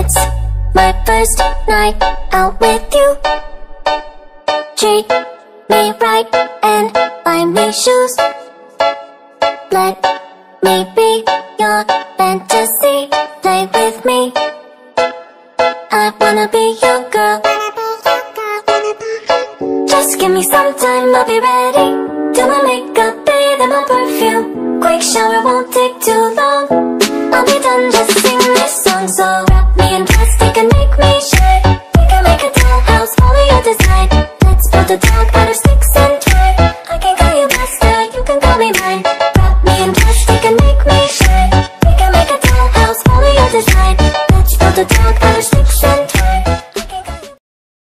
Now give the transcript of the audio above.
It's my first night out with you. Treat me right and buy me shoes. Let me be your fantasy. Play with me. I wanna be your girl. Just give me some time, I'll be ready. Do my makeup, bathe in my perfume. Quick shower won't take too